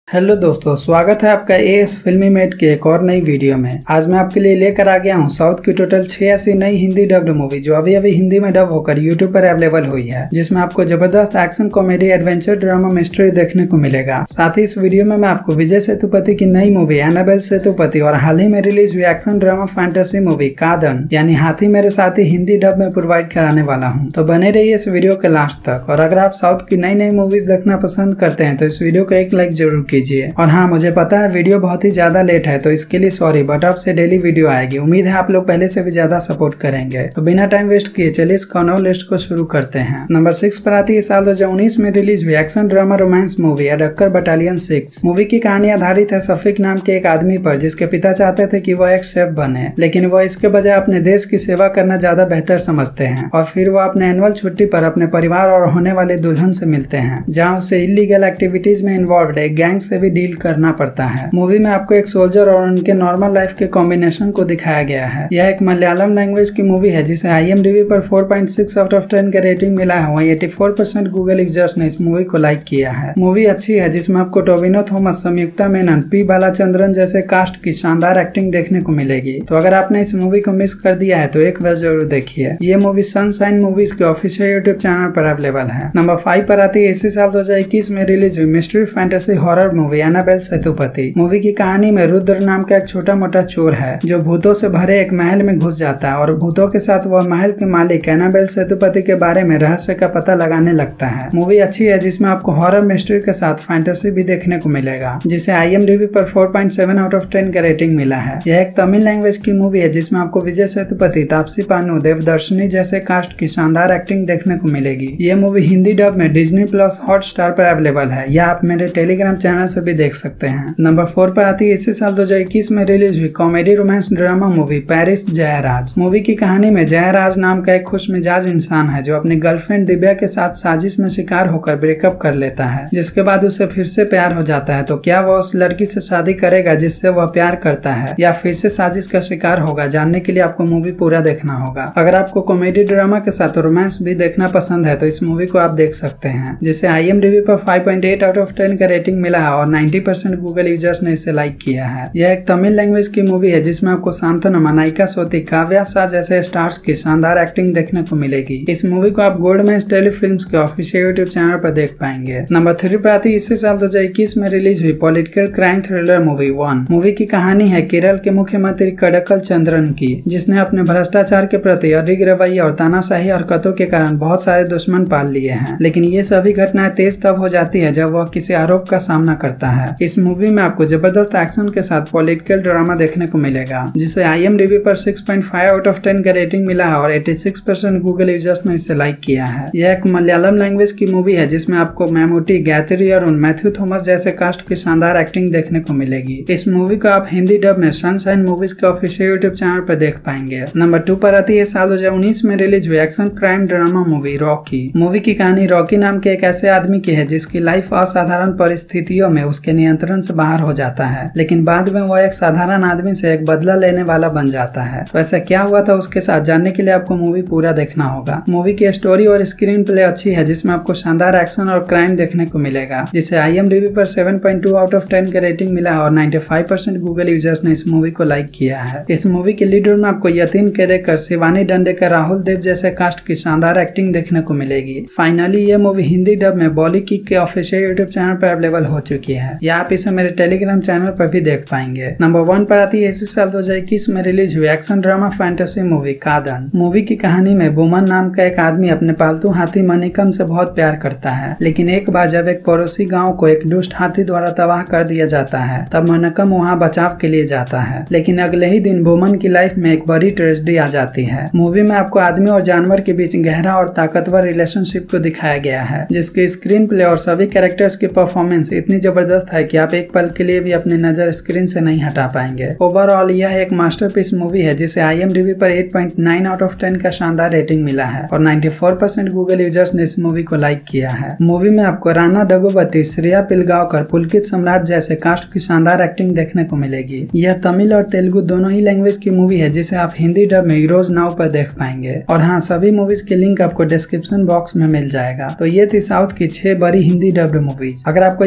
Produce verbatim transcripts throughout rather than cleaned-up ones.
Hello दोस्तों, स्वागत है आपका एएस फिल्मी मेट के एक और नई वीडियो में। आज मैं आपके लिए लेकर आ गया हूं साउथ की टोटल छह ऐसी नई हिंदी डब्ड मूवी जो अभी अभी हिंदी में डब होकर यूट्यूब पर अवेलेबल हुई है, जिसमें आपको जबरदस्त action, comedy, adventure, drama, mystery देखने को मिलेगा। साथ ही इस वीडियो में मैं आपको विजय सेतुपति की नई मूवी एनाबेल सेतुपति और हाल ही में रिलीज हुई action drama fantasy movie Kaadan यानी हाथी मेरे साथी हिंदी डब में प्रोवाइड कराने वाला हूँ। तो बने रहिए इस वीडियो के लास्ट तक। और अगर आप साउथ की नई नई मूवीज देखना पसंद करते हैं तो इस वीडियो को एक लाइक जरूर कीजिए। और हाँ, मुझे पता है वीडियो बहुत ही ज्यादा लेट है तो इसके लिए सॉरी, बट अब से डेली वीडियो आएगी। उम्मीद है आप लोग पहले से भी ज्यादा सपोर्ट करेंगे। तो बिना टाइम वेस्ट किए चलिए इस कॉर्नर लिस्ट को शुरू करते हैं। नंबर सिक्स पर आती है साल दो हजार उन्नीस में रिलीज हुई एक्शन ड्रामा रोमांस मूवी अडक्कर बटालियन सिक्स। मूवी की कहानी आधारित है सफीक नाम के एक आदमी पर, जिसके पिता चाहते थे कि वह एक शेफ बने, लेकिन वह इसके बजाय अपने देश की सेवा करना ज्यादा बेहतर समझते हैं। और फिर वह अपने एनुअल छुट्टी पर अपने परिवार और होने वाले दुल्हन से मिलते हैं, जहाँ उसे इलीगल एक्टिविटीज में इन्वॉल्व एक गैंग से भी डील करना पड़ता है। मूवी में आपको एक सोल्जर और उनके नॉर्मल लाइफ के कॉम्बिनेशन को दिखाया गया है। यह एक मलयालम लैंग्वेज की मूवी है जिसे आईएमडीबी पर four point six out of ten का रेटिंग मिला है। वहीं चौरासी परसेंट गूगल यूजर्स ने इस मूवी को लाइक किया है। मूवी अच्छी है जिसमें आपको टोविनो थॉमस, संयुक्ता मेनन, पी बालाचंद्रन जैसे कास्ट की शानदार एक्टिंग देखने को मिलेगी। तो अगर आपने इस मूवी को मिस कर दिया है तो एक बार जरूर देखिए। ये मूवी सनशाइन मूवीज के ऑफिशियल यूट्यूब चैनल पर अवेलेबल है। नंबर फाइव पर आती है इसी साल दो हजार इक्कीस में रिलीज हुई mystery fantasy horror movie Annabelle Sethupathi. Movie की कहानी में रुद्र नाम का एक छोटा मोटा चोर है जो भूतों से भरे एक महल में घुस जाता है और भूतों के साथ वह महल के मालिक एनाबेल सेतुपति के बारे में रहस्य का पता लगाने लगता है। मूवी अच्छी है जिसमें आपको हॉरर मिस्ट्री के साथ फैंटेसी भी देखने को मिलेगा, जिसे आईएमडीबी पर four point seven out of ten का रेटिंग मिला है। यह एक तमिल लैंग्वेज की मूवी है जिसमें आपको विजय सेतुपति, तापसी पानू, देवदर्शनी जैसे कास्ट की शानदार एक्टिंग देखने को मिलेगी। ये मूवी हिंदी डब में डिज्नी प्लस हॉटस्टार पर अवेलेबल है, या आप मेरे टेलीग्राम चैनल से भी देख सकते हैं। नंबर फोर पर आती है इसी साल दो हजार इक्कीस में रिलीज हुई comedy romance drama movie Paris Jayaraj. Movie की कहानी में जयराज नाम का एक खुश मिजाज इंसान है जो अपनी गर्लफ्रेंड दिव्या के साथ साजिश में शिकार होकर ब्रेकअप कर लेता है, जिसके बाद उसे फिर से प्यार हो जाता है। तो क्या वह उस लड़की से शादी करेगा जिससे वह प्यार करता है, या फिर से साजिश का शिकार होगा? जानने के लिए आपको मूवी पूरा देखना होगा। अगर आपको कॉमेडी ड्रामा के साथ रोमांस भी देखना पसंद है तो इस मूवी को आप देख सकते हैं, जिसे आईएमडीबी पर five point eight out of ten का रेटिंग मिला है और नाइंटी परसेंट गूगल यूजर्स ने इसे लाइक किया है। यह एक तमिल लैंग्वेज की मूवी है जिसमें आपको शांतनु, नायिका सोती, काव्या शाह जैसे स्टार्स की शानदार एक्टिंग देखने को मिलेगी। इस मूवी को आप गोल्डमैन टेलीफिल्म्स के ऑफिशियल यूट्यूब चैनल पर देख पाएंगे। नंबर थ्री पर आती है इसी साल दो हजार इक्कीस में रिलीज हुई political crime thriller movie one. Movie की कहानी है केरल के मुख्यमंत्री कड़क्कल चंद्रन की, जिसने अपने भ्रष्टाचार के प्रति अडिग रवैया और तानाशाही हरकतों के कारण बहुत सारे दुश्मन पाल लिए हैं। लेकिन ये सभी घटनाएं तेज तब हो जाती है जब वह किसी आरोप का सामना करता है। इस मूवी में आपको जबरदस्त एक्शन के साथ पॉलिटिकल ड्रामा देखने को मिलेगा, जिसे आईएमडीबी पर six point five out of ten का रेटिंग मिला है और छियासी परसेंट गूगल यूजर्स ने इसे लाइक किया है। यह एक मलयालम लैंग्वेज की मूवी है जिसमें आपको मैमूटी, गायत्री और मैथ्यू थॉमस जैसे कास्ट की शानदार एक्टिंग देखने को मिलेगी। इस मूवी को आप हिंदी डब में सनशाइन मूवीज के ऑफिशियल यूट्यूब चैनल पर देख पाएंगे। नंबर टू पर आती है साल दो हजार उन्नीस में रिलीज हुई action crime drama movie Rocky. Movie की कहानी रॉकी नाम के एक ऐसे आदमी की है जिसकी लाइफ असाधारण परिस्थितियों में उसके नियंत्रण से बाहर हो जाता है, लेकिन बाद में वह एक साधारण आदमी से एक बदला लेने वाला बन जाता है। तो ऐसा क्या हुआ था उसके साथ, जानने के लिए आपको मूवी पूरा देखना होगा। मूवी की स्टोरी और स्क्रीन प्ले अच्छी है जिसमें आपको शानदार एक्शन और क्राइम देखने को मिलेगा, जिसे आईएमडीबी पर seven point two out of ten का रेटिंग मिला है और पचानवे परसेंट गूगल यूजर्स ने इस मूवी को लाइक किया है। इस मूवी के लीड रोल में आपको यतीन केरेकर, शिवानी डंडेकर, राहुल देव जैसे कास्ट की शानदार एक्टिंग देखने को मिलेगी। फाइनली ये मूवी हिंदी डब में बॉली किक के ऑफिशियल यूट्यूब चैनल पर अवेलेबल हो चुकी है, या आप इसे मेरे टेलीग्राम चैनल पर भी देख पाएंगे। नंबर वन पर आती है इसी साल दो हजार इक्कीस में रिलीज हुई action drama fantasy movie Kaadan. Movie की कहानी में बोमन नाम का एक आदमी अपने पालतू हाथी मनिकम से बहुत प्यार करता है, लेकिन एक बार जब एक पड़ोसी गांव को एक दुष्ट हाथी द्वारा तबाह कर दिया जाता है तब मनिकम वहां बचाव के लिए जाता है। लेकिन अगले ही दिन बोमन की लाइफ में एक बड़ी ट्रेजेडी आ जाती है। मूवी में आपको आदमी और जानवर के बीच गहरा और ताकतवर रिलेशनशिप को दिखाया गया है, जिसके स्क्रीन प्ले और सभी कैरेक्टर्स की परफॉर्मेंस इतनी जबरदस्त है कि आप एक पल के लिए भी अपनी नजर स्क्रीन से नहीं हटा पाएंगे। ओवरऑल यह एक मास्टरपीस मूवी है जिसे आईएमडीबी पर eight point nine out of ten का शानदार रेटिंग मिला है और चौरानवे परसेंट गूगल यूजर्स ने इस मूवी को लाइक किया है। मूवी में आपको राणा डगुबती, श्रेया पिलगांवकर, पुलकित सम्राट जैसे कास्ट की शानदार एक्टिंग देखने को मिलेगी। यह तमिल और तेलुगु दोनों ही लैंग्वेज की मूवी है जिसे आप हिंदी डब में हीरोज नाउ पर देख पाएंगे। और हाँ, सभी मूवीज के लिंक आपको डिस्क्रिप्शन बॉक्स में मिल जाएगा। तो ये थी साउथ की छह बड़ी हिंदी डब्ड मूवीज। अगर आपको ये वीडियो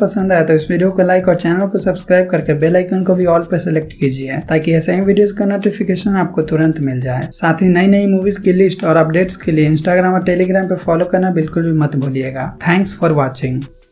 पसंद आया तो इस वीडियो को लाइक और चैनल को सब्सक्राइब करके बेल आइकन को भी ऑल पर सेलेक्ट कीजिए ताकि ऐसे ही वीडियोस का नोटिफिकेशन आपको तुरंत मिल जाए। साथ ही नई नई मूवीज की लिस्ट और अपडेट्स के लिए इंस्टाग्राम और टेलीग्राम पे फॉलो करना बिल्कुल भी मत भूलिएगा। Thanks for watching.